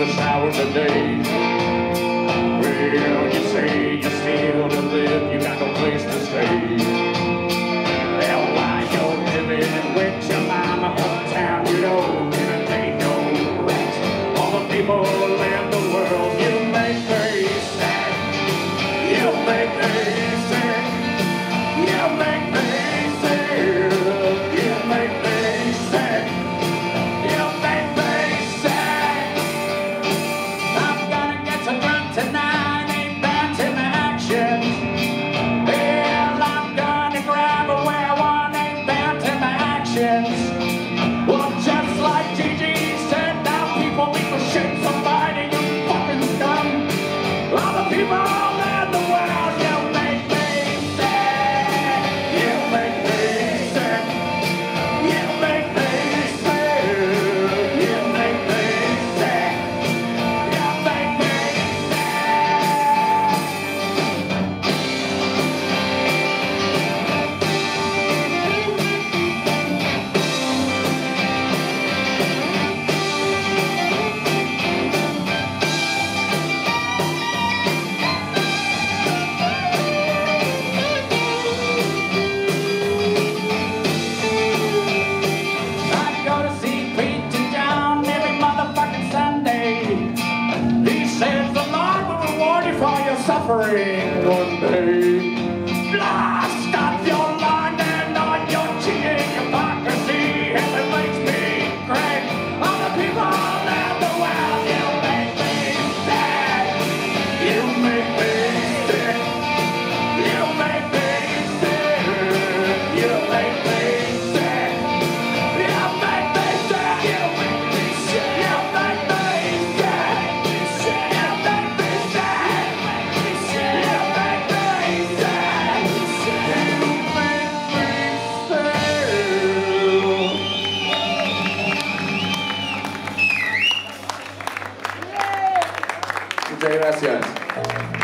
endless hours a day. Well, you say you're still to live, you got no place to stay. Well, why you're living with your mama uptown, you know, it ain't no rest. All the people in the world, you make me sad. You make me sad. You make me sad. You make me sad. You make me sad. I'm gonna get some drunk tonight, ain't bound to my actions. Well, I'm gonna grab a where one, ain't bound to my actions. Well, just like Gigi said, now people leave for shit, somebody you fucking scum. All the people in the world, you make me sad. You make me sad. You make me sad. You make me sad. You make me I go to see Pete John every motherfucking Sunday. He says the Lord will reward you for your suffering one day. Blast off your line and all your cheating hypocrisy, and it makes me crazy. All the people in the world, you make me sad. You make me sick. You make me sick. You make me sick. You make me sad. You make me sad. You make me sad. You make me sad. You make me sad. You make me sad. Muchas gracias.